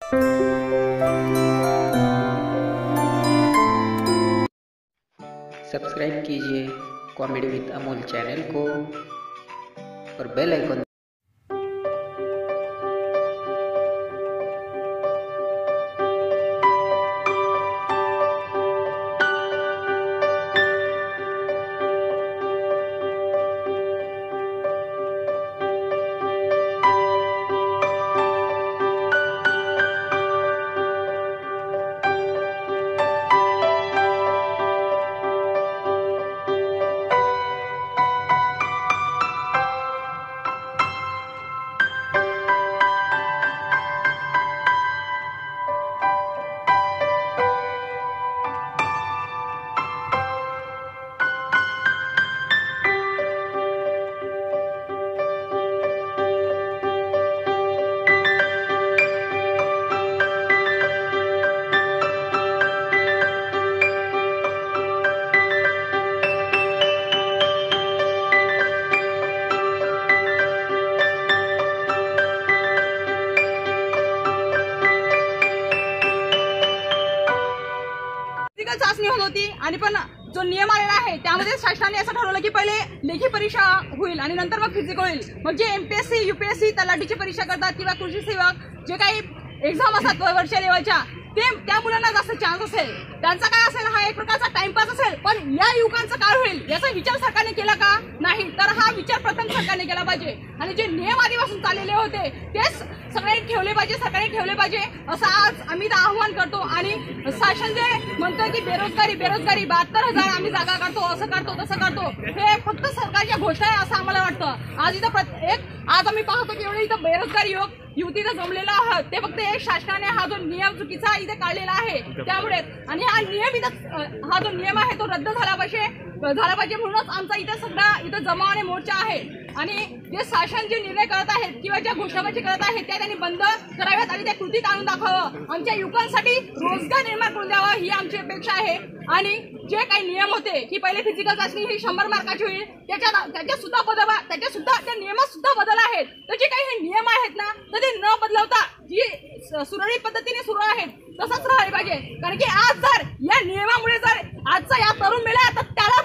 Subscribe कीजिए comedy विद Amol channel को और बेल आइकन। चाचणी होत होती आणि पण जो नियम आलेला आहे त्यामध्ये शासनाने असं ठरवलं की पहिले लेखी परीक्षा होईल आणि नंतर मग फिजिकल होईल। मग जे एमपीएससी यूपीएससी तलाठीची परीक्षा करतात किंवा कृषी सेवक जे काही एक्झाम असतात वरच्या लेवलच्या ते त्या मुलांना जास्त चान्स असेल, त्यांचा काय असेल हा एक प्रकारचा टाइमपास असेल। पण या युवकांचं काय होईल याचा विचार सरकारने केला का नाही, तर हा विचार प्रथम सरकारने केला पाहिजे आणि जे नियम आधीपासून चाललेले होते तेच सगळे ठेवले पाहिजे, सरकारने ठेवले पाहिजे असं आज आम्ही आव्हान करतो। आणि शासन जे म्हणतं की बेरोजगारी 72,000 आम्ही जागा काढतो, असं काढतो तसं काढतो, हे फक्त सरकारच्या घोषणा आहे असं आम्हाला वाटतं। आज इथं आज आम्ही पाहतो की एवढे इथं बेरोजगार युवक युवतीला जमलेला आहात ते फक्त एक शासनाने हा जो नियम चुकीचा इथे काढलेला आहे त्यामुळे, आणि हा नियम इथं हा जो नियम आहे तो रद्द झाला पाहिजे म्हणूनच आमचा इथे सगळा इथं जमा आणि मोर्चा आहे। आणि जे शासन जे निर्णय करत आहेत किंवा ज्या घोषणाबाजी करत आहेत त्या त्यांनी बंद कराव्यात आणि त्या कृतीत आणून दाखवावं, आमच्या युवकांसाठी रोजगार निर्माण करून द्यावा ही आमची अपेक्षा आहे। आणि जे काही नियम होते की पहिले फिजिकल चाचणी ही 100 मार्काची होईल त्याच्या सुद्धा त्या नियमात सुद्धा बदल आहेत, तर जे काही हे नियम आहेत ना तर ते न बदलवता जी सुरळीत पद्धतीने सुरू आहेत तसंच राहायला पाहिजे। कारण की आज जर या नियमामुळे जर आजचा या तरुण मेला तर त्याला